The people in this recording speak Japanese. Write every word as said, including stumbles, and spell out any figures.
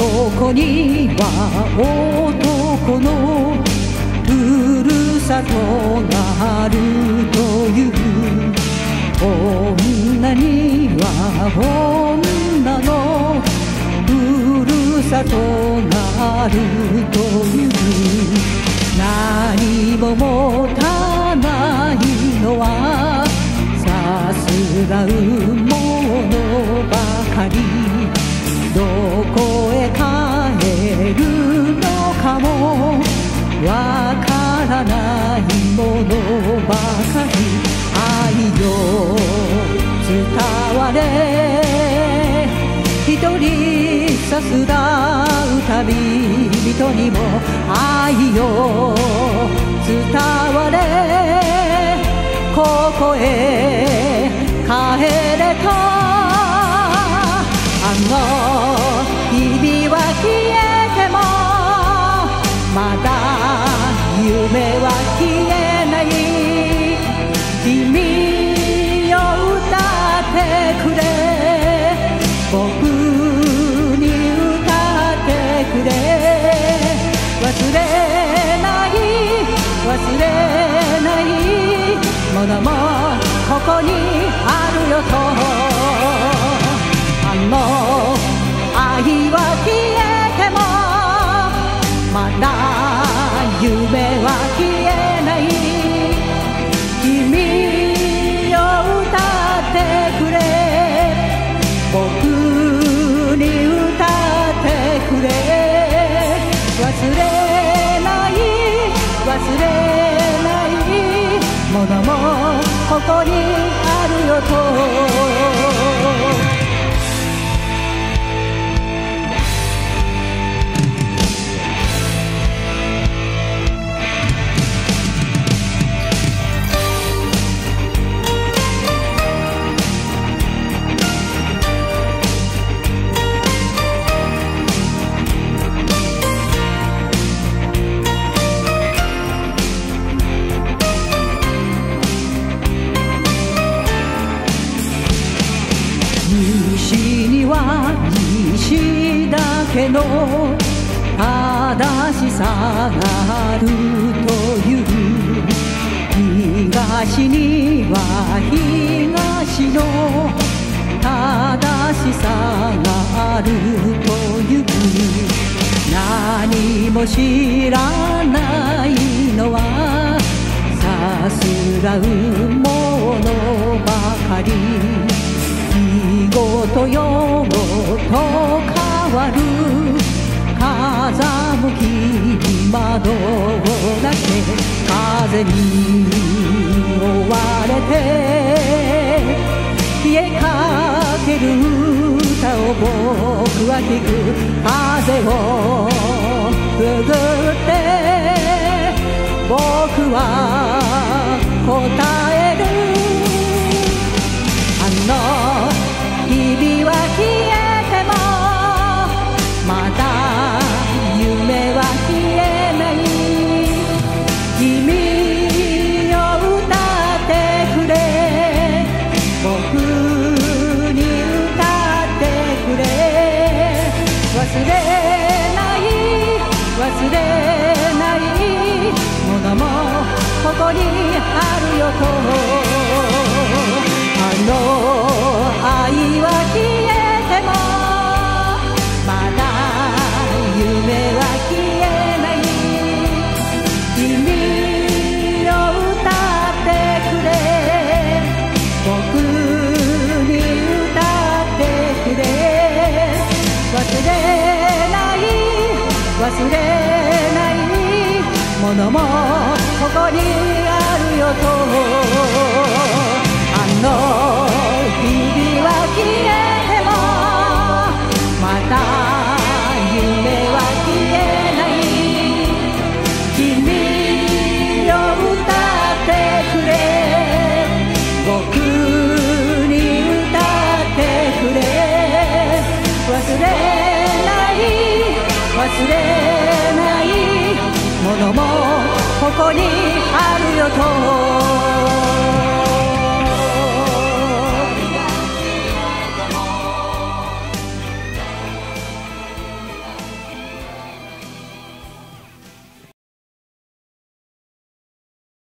男には男のふるさとがあるという、女には女のふるさとがあるという、何も持たないのはさすらうものばかり、どこへ帰るのかもわからないものばかり、愛よ伝われ、一人さすらう旅人にも愛よ伝われ、ここへ帰れと、あの日々は消えてもまだ夢は消えない、君よ歌ってくれ、僕に歌ってくれ、忘れない忘れないものもここにあるよと、あの愛は消えてもまだ夢は消えない、君よ歌ってくれ、僕に歌ってくれ、忘れない忘れないものもここにあるよと。西には西だけの正しさがあるという、東には東の正しさがあるという、何も知らないのはさすらうものばかり、日ごと夜ごと変わる風向きに窓を開け、風に追われて消えかける歌を僕は聞く、風をくぐって僕は答える、あの日々は消えてもまだ夢は消えない、君よ歌ってくれ、僕に歌ってくれ、忘れない忘れないものもここにあるよと、あの愛は消えてもまだ夢は消えない、君よ歌ってくれ、僕に歌ってくれ、忘れない忘れないものもここにあるよと、あの日々は消えてもまた夢は消えない、君よ歌ってくれ、僕に歌ってくれ、忘れない忘れないものもここにあるよと。